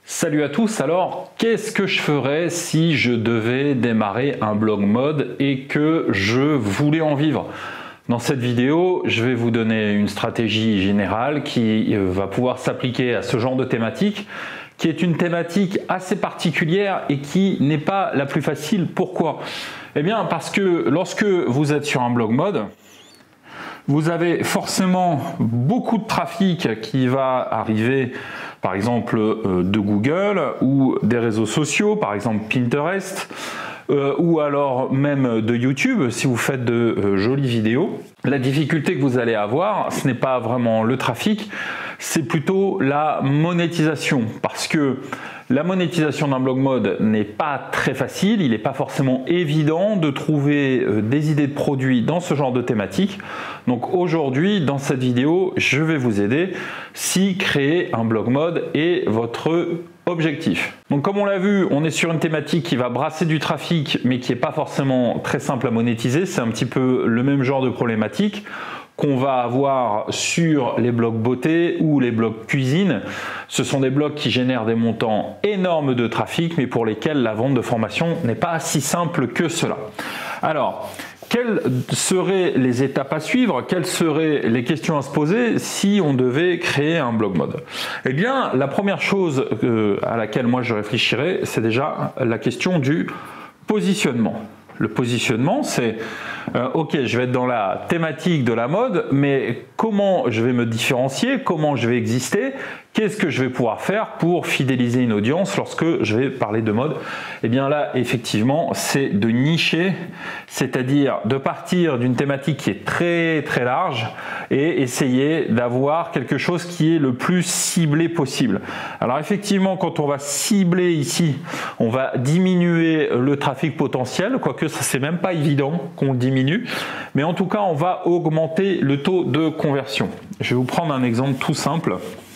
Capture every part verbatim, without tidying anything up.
Salut à tous, alors qu'est-ce que je ferais si je devais démarrer un blog mode et que je voulais en vivre? Dans cette vidéo, je vais vous donner une stratégie générale qui va pouvoir s'appliquer à ce genre de thématique, qui est une thématique assez particulière et qui n'est pas la plus facile. Pourquoi? Eh bien parce que lorsque vous êtes sur un blog mode, vous avez forcément beaucoup de trafic qui va arriver, par exemple de Google ou des réseaux sociaux, par exemple Pinterest, euh, ou alors même de YouTube si vous faites de euh, jolies vidéos. La difficulté que vous allez avoir, ce n'est pas vraiment le trafic, c'est plutôt la monétisation, parce que la monétisation d'un blog mode n'est pas très facile, il n'est pas forcément évident de trouver des idées de produits dans ce genre de thématique. Donc aujourd'hui, dans cette vidéo, je vais vous aider si créer un blog mode est votre objectif. Donc comme on l'a vu, on est sur une thématique qui va brasser du trafic, mais qui n'est pas forcément très simple à monétiser. C'est un petit peu le même genre de problématique qu'on va avoir sur les blogs beauté ou les blogs cuisine. Ce sont des blogs qui génèrent des montants énormes de trafic, mais pour lesquels la vente de formation n'est pas si simple que cela. Alors, quelles seraient les étapes à suivre? Quelles seraient les questions à se poser si on devait créer un blog mode? Eh bien, la première chose euh, à laquelle moi je réfléchirais, c'est déjà la question du positionnement. Le positionnement, c'est euh, ok, je vais être dans la thématique de la mode, mais comment je vais me différencier, comment je vais exister, qu'est-ce que je vais pouvoir faire pour fidéliser une audience lorsque je vais parler de mode? Eh bien là, effectivement, c'est de nicher, c'est-à-dire de partir d'une thématique qui est très très large et essayer d'avoir quelque chose qui est le plus ciblé possible. Alors effectivement, quand on va cibler ici, on va diminuer le trafic potentiel, quoique ça c'est même pas évident qu'on le diminue, mais en tout cas, on va augmenter le taux de conversion. Je vais vous prendre un exemple tout simple.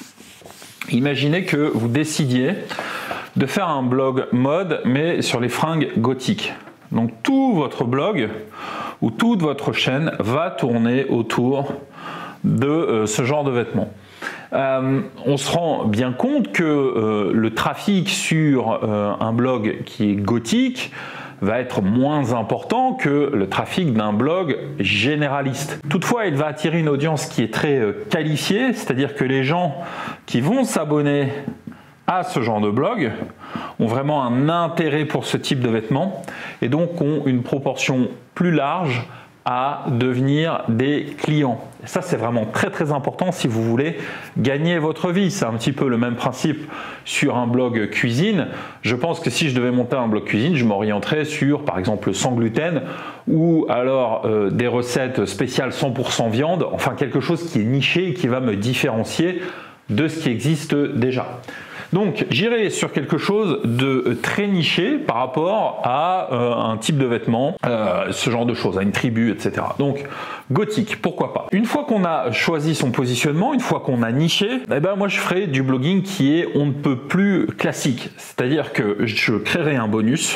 Imaginez que vous décidiez de faire un blog mode, mais sur les fringues gothiques. Donc tout votre blog ou toute votre chaîne va tourner autour de euh, ce genre de vêtements. Euh, on se rend bien compte que euh, le trafic sur euh, un blog qui est gothique va être moins important que le trafic d'un blog généraliste. Toutefois, il va attirer une audience qui est très qualifiée, c'est-à-dire que les gens qui vont s'abonner à ce genre de blog ont vraiment un intérêt pour ce type de vêtements et donc ont une proportion plus large à devenir des clients. Et ça, c'est vraiment très très important si vous voulez gagner votre vie. C'est un petit peu le même principe sur un blog cuisine. Je pense que si je devais monter un blog cuisine, je m'orienterais sur par exemple sans gluten ou alors euh, des recettes spéciales cent pour cent viande, enfin quelque chose qui est niché et qui va me différencier de ce qui existe déjà. Donc j'irai sur quelque chose de très niché par rapport à euh, un type de vêtement, euh, ce genre de choses, à une tribu, et cetera. Donc gothique, pourquoi pas. Une fois qu'on a choisi son positionnement, une fois qu'on a niché, eh ben moi je ferai du blogging qui est on ne peut plus classique. C'est-à-dire que je créerai un bonus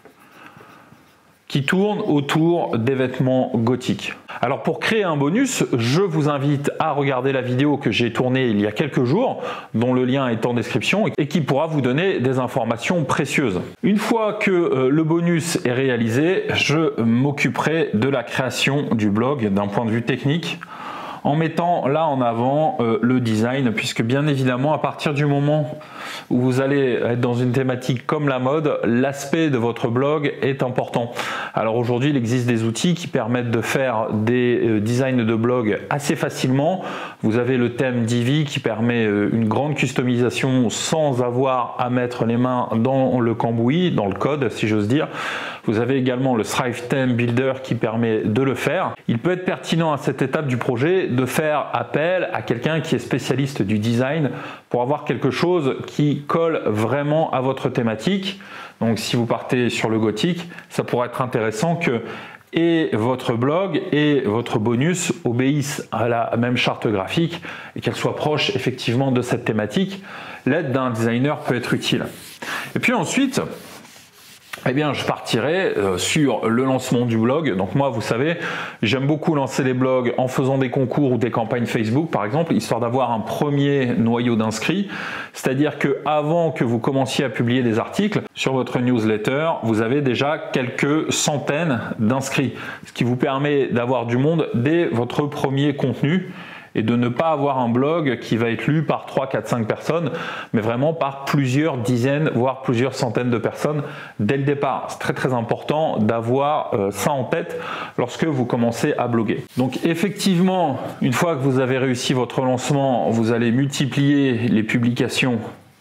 qui tourne autour des vêtements gothiques. Alors pour créer un bonus, je vous invite à regarder la vidéo que j'ai tournée il y a quelques jours, dont le lien est en description et qui pourra vous donner des informations précieuses. Une fois que euh, le bonus est réalisé, je m'occuperai de la création du blog d'un point de vue technique, en mettant là en avant euh, le design, puisque bien évidemment à partir du moment où vous allez être dans une thématique comme la mode, l'aspect de votre blog est important. Alors aujourd'hui il existe des outils qui permettent de faire des euh, designs de blog assez facilement. Vous avez le thème Divi qui permet euh, une grande customisation sans avoir à mettre les mains dans le cambouis, dans le code si j'ose dire. Vous avez également le Thrive Theme Builder qui permet de le faire. Il peut être pertinent à cette étape du projet de faire appel à quelqu'un qui est spécialiste du design pour avoir quelque chose qui colle vraiment à votre thématique. Donc si vous partez sur le gothique, ça pourrait être intéressant que et votre blog et votre bonus obéissent à la même charte graphique et qu'elles soient proches effectivement de cette thématique. L'aide d'un designer peut être utile. Et puis ensuite, eh bien, je partirai euh, sur le lancement du blog. Donc moi, vous savez, j'aime beaucoup lancer les blogs en faisant des concours ou des campagnes Facebook, par exemple, histoire d'avoir un premier noyau d'inscrits. C'est-à-dire que avant que vous commenciez à publier des articles sur votre newsletter, vous avez déjà quelques centaines d'inscrits, ce qui vous permet d'avoir du monde dès votre premier contenu et de ne pas avoir un blog qui va être lu par trois, quatre, cinq personnes, mais vraiment par plusieurs dizaines, voire plusieurs centaines de personnes dès le départ. C'est très très important d'avoir euh, ça en tête lorsque vous commencez à bloguer. Donc effectivement, une fois que vous avez réussi votre lancement, vous allez multiplier les publications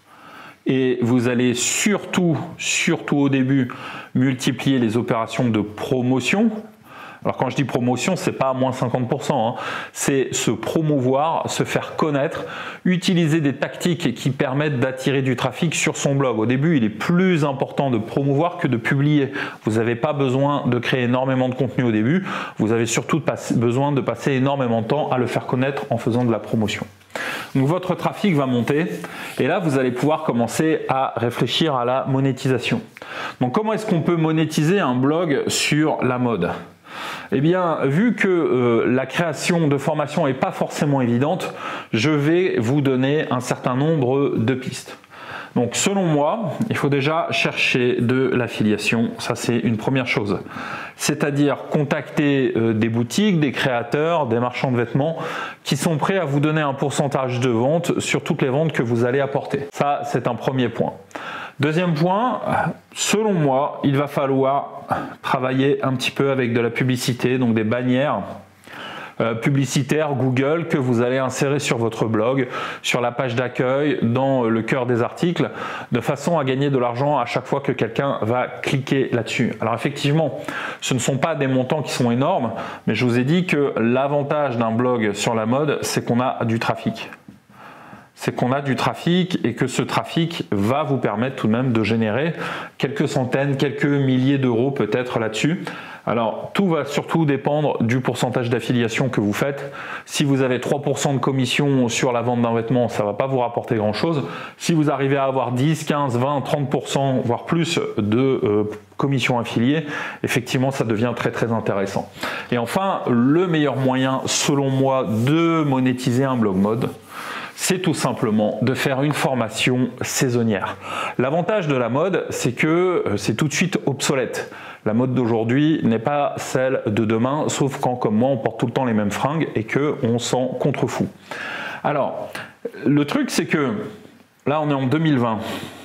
et vous allez surtout, surtout au début, multiplier les opérations de promotion. Alors quand je dis promotion, c'est pas à moins cinquante pour cent, hein. C'est se promouvoir, se faire connaître, utiliser des tactiques qui permettent d'attirer du trafic sur son blog. Au début, il est plus important de promouvoir que de publier. Vous n'avez pas besoin de créer énormément de contenu au début, vous avez surtout de passer, besoin de passer énormément de temps à le faire connaître en faisant de la promotion. Donc votre trafic va monter et là vous allez pouvoir commencer à réfléchir à la monétisation. Donc comment est-ce qu'on peut monétiser un blog sur la mode ? Eh bien, vu que euh, la création de formation n'est pas forcément évidente, je vais vous donner un certain nombre de pistes. Donc selon moi, il faut déjà chercher de l'affiliation, ça c'est une première chose. C'est-à-dire contacter euh, des boutiques, des créateurs, des marchands de vêtements qui sont prêts à vous donner un pourcentage de vente sur toutes les ventes que vous allez apporter. Ça, c'est un premier point. Deuxième point, selon moi, il va falloir travailler un petit peu avec de la publicité, donc des bannières euh, publicitaires Google que vous allez insérer sur votre blog, sur la page d'accueil, dans le cœur des articles, de façon à gagner de l'argent à chaque fois que quelqu'un va cliquer là-dessus. Alors effectivement, ce ne sont pas des montants qui sont énormes, mais je vous ai dit que l'avantage d'un blog sur la mode, c'est qu'on a du trafic. C'est qu'on a du trafic et que ce trafic va vous permettre tout de même de générer quelques centaines, quelques milliers d'euros peut-être là-dessus. Alors tout va surtout dépendre du pourcentage d'affiliation que vous faites. Si vous avez trois pour cent de commission sur la vente d'un vêtement, ça ne va pas vous rapporter grand-chose. Si vous arrivez à avoir dix, quinze, vingt, trente pour cent, voire plus de euh, commission affiliée, effectivement ça devient très très intéressant. Et enfin, le meilleur moyen selon moi de monétiser un blog mode, c'est tout simplement de faire une formation saisonnière. L'avantage de la mode, c'est que c'est tout de suite obsolète. La mode d'aujourd'hui n'est pas celle de demain, sauf quand, comme moi, on porte tout le temps les mêmes fringues et qu'on s'en contrefout. Alors, le truc, c'est que là, on est en deux mille vingt.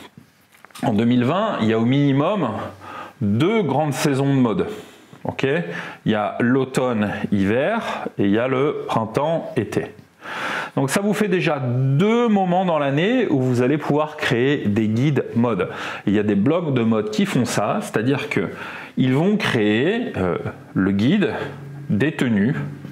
En deux mille vingt, il y a au minimum deux grandes saisons de mode. Okay ? Il y a l'automne-hiver et il y a le printemps-été. Donc ça vous fait déjà deux moments dans l'année où vous allez pouvoir créer des guides mode. Il y a des blogs de mode qui font ça, c'est-à-dire que ils vont créer euh, le guide des tenues,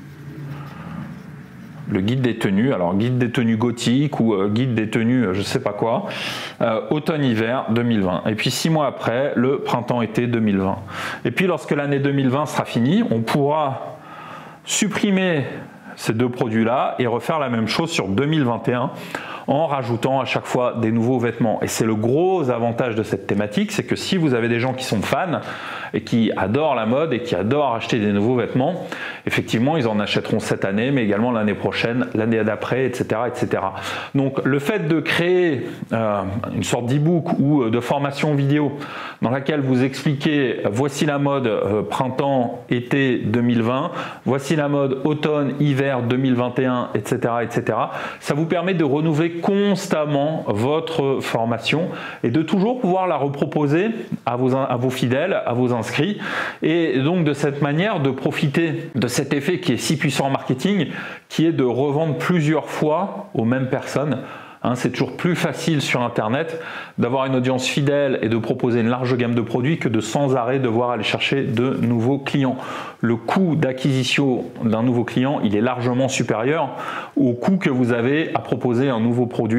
le guide des tenues, alors guide des tenues gothiques ou euh, guide des tenues je sais pas quoi, euh, automne-hiver deux mille vingt. Et puis six mois après, le printemps-été deux mille vingt. Et puis lorsque l'année deux mille vingt sera finie, on pourra supprimer ces deux produits-là et refaire la même chose sur deux mille vingt et un en rajoutant à chaque fois des nouveaux vêtements. Et c'est le gros avantage de cette thématique, c'est que si vous avez des gens qui sont fans et qui adorent la mode et qui adorent acheter des nouveaux vêtements, effectivement, ils en achèteront cette année, mais également l'année prochaine, l'année d'après, et cetera, et cetera. Donc, le fait de créer euh, une sorte d'e-book ou de formation vidéo dans laquelle vous expliquez « Voici la mode euh, printemps-été deux mille vingt, voici la mode automne-hiver deux mille vingt et un, et cetera, et cetera » ça vous permet de renouveler constamment votre formation et de toujours pouvoir la reproposer à vos, à vos fidèles, à vos inscrits, et donc de cette manière de profiter de cet effet qui est si puissant en marketing, qui est de revendre plusieurs fois aux mêmes personnes. Hein, c'est toujours plus facile sur Internet d'avoir une audience fidèle et de proposer une large gamme de produits que de sans arrêt devoir aller chercher de nouveaux clients. Le coût d'acquisition d'un nouveau client, il est largement supérieur au coût que vous avez à proposer un nouveau produit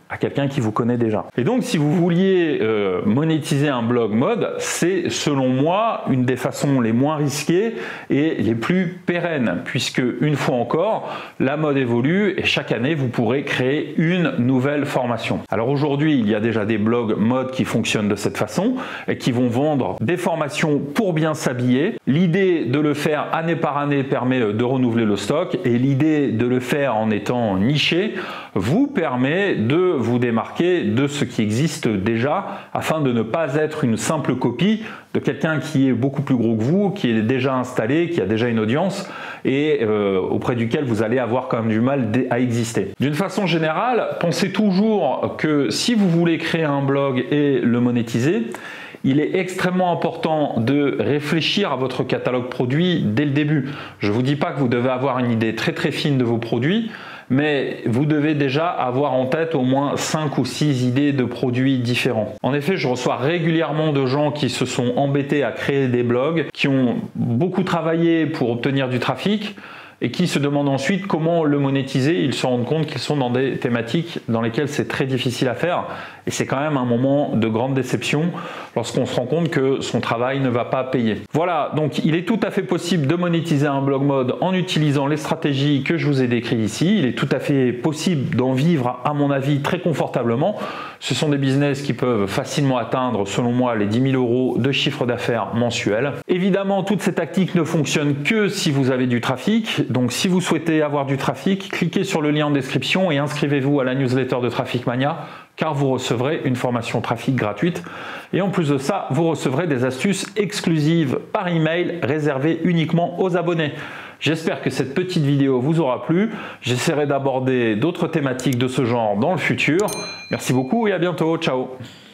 à quelqu'un qui vous connaît déjà. Et donc si vous vouliez euh, monétiser un blog mode, c'est selon moi une des façons les moins risquées et les plus pérennes, puisque une fois encore, la mode évolue et chaque année vous pourrez créer une nouvelle formation. Alors aujourd'hui, il y a déjà des blogs mode qui fonctionnent de cette façon et qui vont vendre des formations pour bien s'habiller. L'idée de le faire année par année permet de renouveler le stock et l'idée de le faire en étant niché vous permet de vous démarquer de ce qui existe déjà afin de ne pas être une simple copie de quelqu'un qui est beaucoup plus gros que vous, qui est déjà installé, qui a déjà une audience et euh, auprès duquel vous allez avoir quand même du mal à exister. D'une façon générale, pensez toujours que si vous voulez créer un blog et le monétiser, il est extrêmement important de réfléchir à votre catalogue produit dès le début. Je ne vous dis pas que vous devez avoir une idée très très fine de vos produits, mais vous devez déjà avoir en tête au moins cinq ou six idées de produits différents. En effet, je reçois régulièrement de gens qui se sont embêtés à créer des blogs, qui ont beaucoup travaillé pour obtenir du trafic, et qui se demandent ensuite comment le monétiser. Ils se rendent compte qu'ils sont dans des thématiques dans lesquelles c'est très difficile à faire et c'est quand même un moment de grande déception lorsqu'on se rend compte que son travail ne va pas payer. Voilà, donc il est tout à fait possible de monétiser un blog mode en utilisant les stratégies que je vous ai décrites ici. Il est tout à fait possible d'en vivre, à mon avis, très confortablement. Ce sont des business qui peuvent facilement atteindre, selon moi, les dix mille euros de chiffre d'affaires mensuel. Évidemment, toutes ces tactiques ne fonctionnent que si vous avez du trafic. Donc si vous souhaitez avoir du trafic, cliquez sur le lien en description et inscrivez-vous à la newsletter de Traffic Mania car vous recevrez une formation trafic gratuite. Et en plus de ça, vous recevrez des astuces exclusives par email réservées uniquement aux abonnés. J'espère que cette petite vidéo vous aura plu. J'essaierai d'aborder d'autres thématiques de ce genre dans le futur. Merci beaucoup et à bientôt. Ciao!